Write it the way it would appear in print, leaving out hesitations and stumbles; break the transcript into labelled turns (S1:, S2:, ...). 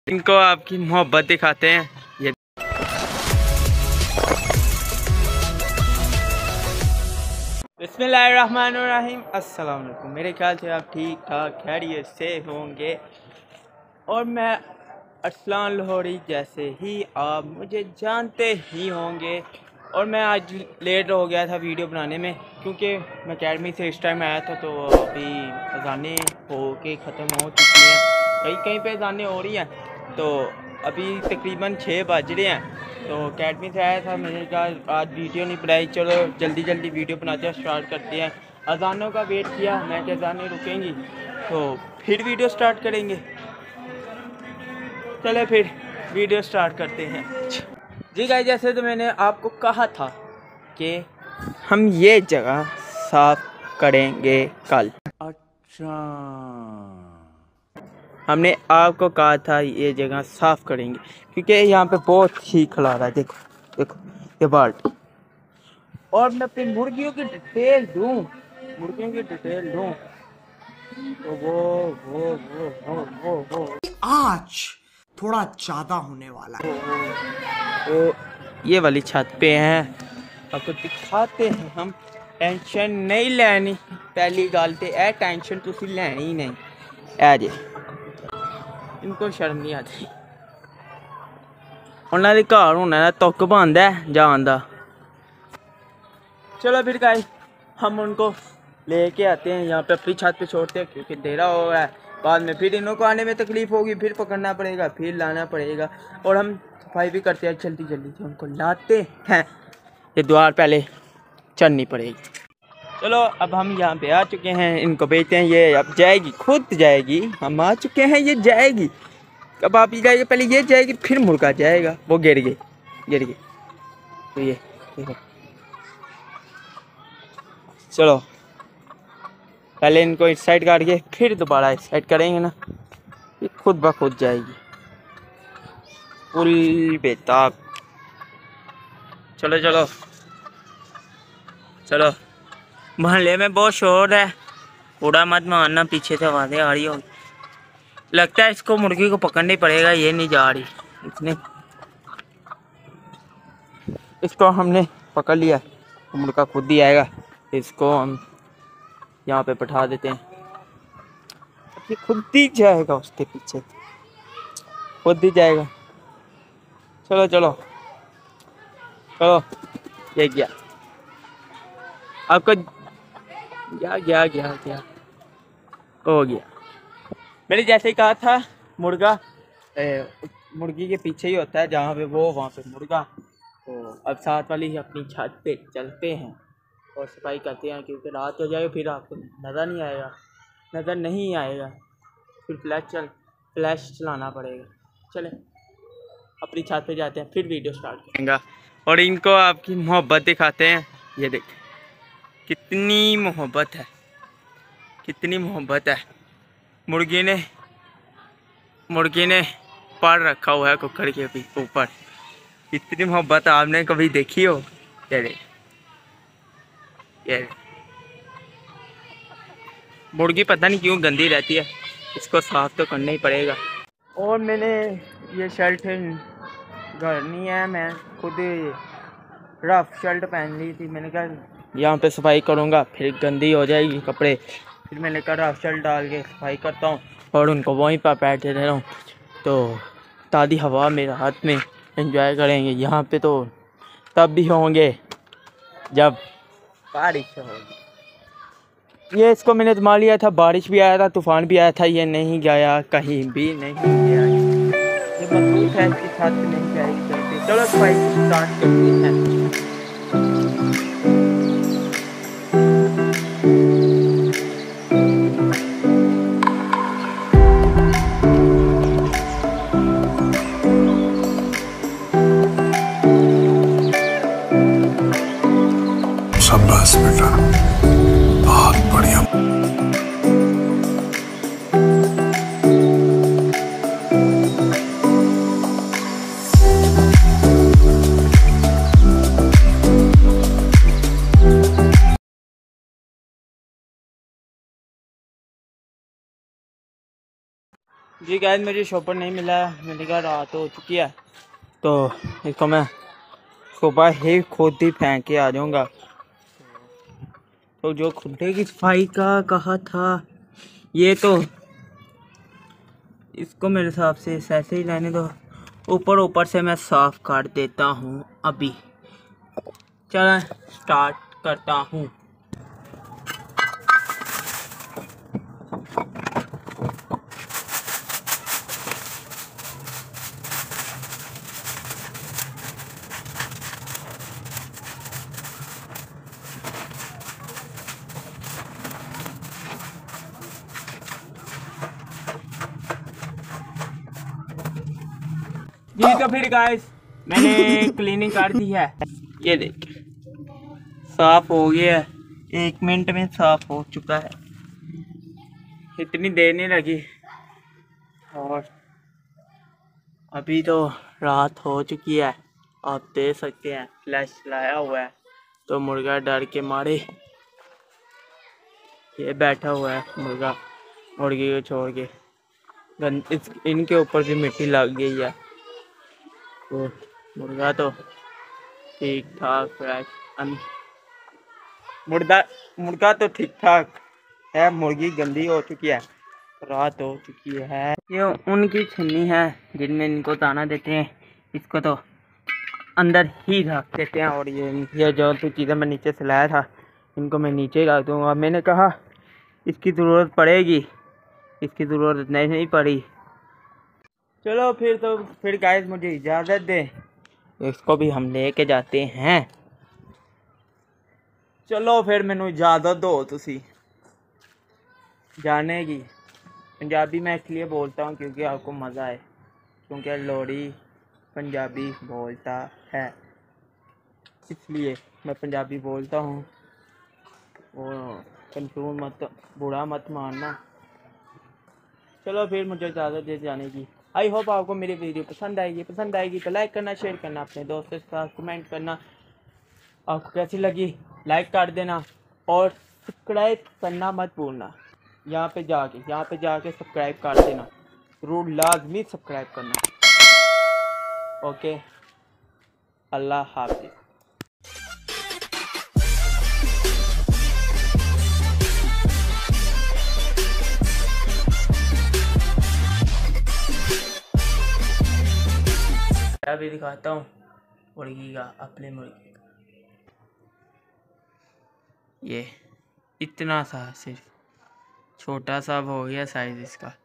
S1: इनको आपकी मोहब्बत दिखाते हैं। ये बिस्मिल्लाहिर्रहमानिर्रहीम, अस्सलाम वालेकुम। मेरे ख्याल से आप ठीक ठाक खैरियत से होंगे और मैं अरसलान लाहौरी जैसे ही आप मुझे जानते ही होंगे। और मैं आज लेट हो गया था वीडियो बनाने में, क्योंकि मैं अकेडमी से इस टाइम आया था तो अभी अज़ानें हो के ख़त्म हो चुकी हैं, कहीं कहीं पे अज़ानें हो रही हैं। तो अभी तकरीबन 6 बज रहे हैं। तो अकेडमी से आया था, मैंने कहा आज वीडियो नहीं बनाई, चलो जल्दी जल्दी वीडियो बनाते हैं, स्टार्ट करते हैं। अज़ानों का वेट किया मैं कि अज़ानें रुकेंगी तो फिर वीडियो स्टार्ट करेंगे। चले फिर वीडियो स्टार्ट करते हैं। जी गाइस, जैसे तो मैंने आपको कहा था कि हम ये जगह साफ करेंगे कल। अच्छा, हमने आपको कहा था ये जगह साफ करेंगे क्योंकि यहाँ पे बहुत ही खलारा है। देखो देखो ये बाल्टी। और मैं अपनी मुर्गियों की डिटेल दूँ, मुर्गियों की डिटेल दूँ तो वो
S2: आज थोड़ा ज्यादा होने वाला है।
S1: वो ये वाली छत पे हैं, आपको दिखाते हैं हम। टेंशन नहीं लेनी, पहली गल तो यह टेंशन तुसी लेनी ही नहीं। ऐ जे इनको शर्म नहीं आती, उन्होंने घर होना ना तुक बंद है जान दा। चलो फिर गाइस, हम उनको लेके आते हैं यहाँ पे, अपनी छत पे छोड़ते हैं क्योंकि अंधेरा हो रहा है। बाद में फिर इन्हों को आने में तकलीफ होगी, फिर पकड़ना पड़ेगा, फिर लाना पड़ेगा। और हम सफाई भी करते हैं, जल्दी जल्दी से उनको लाते हैं। ये द्वार पहले चढ़नी पड़ेगी। चलो अब हम यहाँ पे आ चुके हैं, इनको बेचते हैं। ये अब जाएगी, खुद जाएगी। हम आ चुके हैं, ये जाएगी। अब आप ही जाएगी, पहले ये जाएगी फिर मुर्गा जाएगा। वो गिर गई तो ये देखो। चलो पहले इनको इस साइड काट के फिर दोबारा इस साइड करेंगे ना, ये खुद ब खुद जाएगी। फुल बेताब। चलो चलो चलो, मोहल्ले में बहुत शोर है, कूड़ा मत मारना, पीछे से आवाज़ें आ रही होगी। लगता है इसको मुर्गी को पकड़ना ही पड़ेगा, ये नहीं जा रही। इसको हमने पकड़ लिया, तो मुर्गा खुद ही आएगा। इसको हम यहाँ पे बैठा देते हैं, ये खुद ही जाएगा, उसके पीछे खुद ही जाएगा। चलो चलो चलो, ये गया आपको, गया हो गया। मैंने जैसे ही कहा था मुर्गा मुर्गी के पीछे ही होता है, जहाँ पे वो वहाँ पे मुर्गा। तो अब साथ वाली अपनी छत पे चलते हैं और सफाई करते हैं, क्योंकि रात हो जाएगी फिर आपको नज़र नहीं आएगा, फिर फ्लैश चलाना पड़ेगा। चलें अपनी छत पे जाते हैं, फिर वीडियो स्टार्ट करेंगे और इनको आपकी मोहब्बत दिखाते हैं। ये देखें कितनी मोहब्बत है, कितनी मोहब्बत है। मुर्गी ने पर रखा हुआ है कुकर के ऊपर। इतनी मोहब्बत आपने कभी देखी हो? ये मुर्गी पता नहीं क्यों गंदी रहती है, इसको साफ तो करना ही पड़ेगा। और मैंने ये शर्ट घर नहीं है, मैं खुद रफ शर्ट पहन ली थी। मैंने कहा यहाँ पे सफाई करूँगा, फिर गंदी हो जाएगी कपड़े। फिर मैंने कहा रफ शर्ट डाल के सफाई करता हूँ और उनको वहीं पर बैठे रह रहा हूँ, तो ताज़ी हवा मेरे हाथ में एंजॉय करेंगे। यहाँ पे तो तब भी होंगे जब बारिश होगी। ये इसको मैंने जमा लिया था, बारिश भी आया था, तूफान भी आया था, ये नहीं गया, कहीं भी नहीं गया। ये मजबूत है, इसके साथ नहीं जाएगी। चलो सफाई स्टार्ट करते हैं।
S3: शाबाश बेटा, बहुत बढ़िया।
S1: जी गाइस मुझे शॉपर नहीं मिला, मैंने कहा रात हो चुकी है तो इसको मैं सुबह ही खुद ही फेंक के आ जाऊँगा। तो जो खुदे की सफाई का कहा था ये तो इसको मेरे हिसाब से ऐसे ही रहने दो, ऊपर ऊपर से मैं साफ कर देता हूँ अभी। चलो स्टार्ट करता हूँ। जी तो फिर गाइस मैंने क्लीनिंग कर दी है, ये देख साफ हो गया है, 1 मिनट में साफ हो चुका है, इतनी देर नहीं लगी। और अभी तो रात हो चुकी है, आप देख सकते हैं फ्लैश लाया हुआ है तो मुर्गा डर के मारे ये बैठा हुआ है मुर्गा, मुर्गी को छोड़ के इनके ऊपर भी मिट्टी लग गई है। तो मुर्गा तो ठीक ठाक फ्रेश मुर्गा तो ठीक ठाक है, मुर्गी गंदी हो चुकी है, रात हो चुकी है। ये उनकी छन्नी है जिनमें इनको दाना देते हैं, इसको तो अंदर ही रख देते हैं। और ये जो चीज़ें मैं नीचे से लाया था इनको मैं नीचे ही रख दूँगा। मैंने कहा इसकी ज़रूरत पड़ेगी, इसकी ज़रूरत नहीं पड़ी। चलो फिर गाइस मुझे इजाज़त दें, इसको भी हम लेके जाते हैं। चलो फिर मैनू इजाज़त दो तुसी जाने की। पंजाबी मैं इसलिए बोलता हूँ क्योंकि आपको मज़ा आए, क्योंकि लोहड़ी पंजाबी बोलता है इसलिए मैं पंजाबी बोलता हूँ। और कंफ्यूज मत, बुरा मत मानना। चलो फिर मुझे इजाज़त दे जाने की। आई होप आपको मेरी वीडियो पसंद आएगी तो लाइक करना, शेयर करना, अपने दोस्तों के साथ कमेंट करना आपको कैसी लगी, लाइक कर देना और सब्सक्राइब करना मत भूलना। यहाँ पे जाके सब्सक्राइब कर देना, ज़रूर लाजमी सब्सक्राइब करना। ओके, अल्लाह हाफिज़। अभी दिखाता हूँ मुर्गी का, अपने मुर्गी का। ये इतना सा, सिर्फ छोटा सा हो गया साइज इसका।